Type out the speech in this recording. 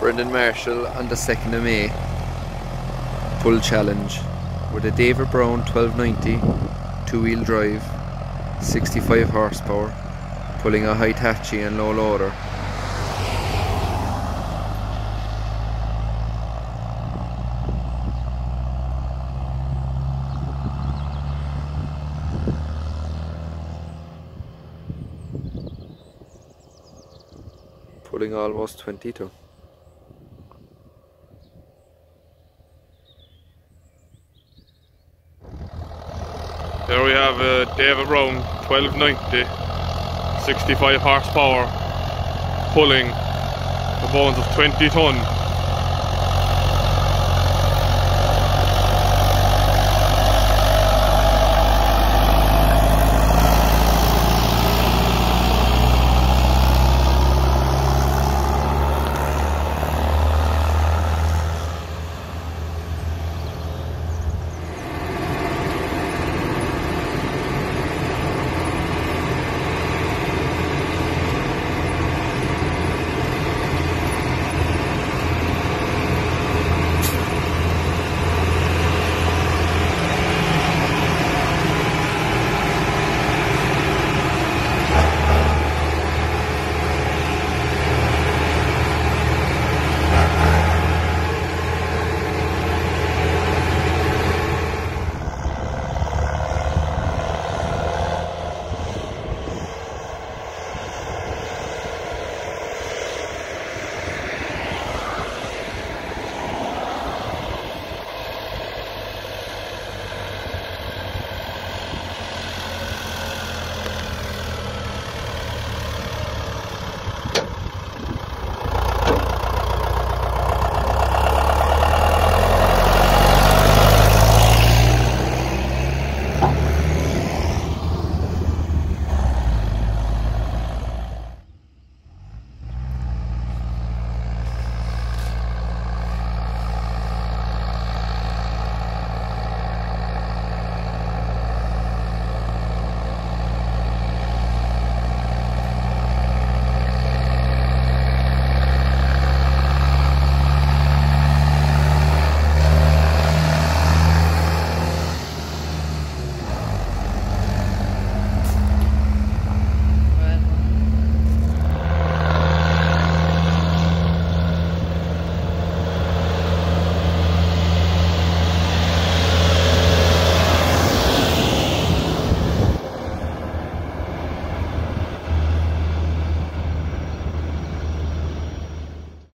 Brendan Marshall on the 2nd of May. Pull challenge with a David Brown 1290 two-wheel drive, 65 horsepower, pulling a Hitachi and low loader. Pulling almost 22. There we have David Brown 1290, 65 horsepower, pulling the bones of 20 ton.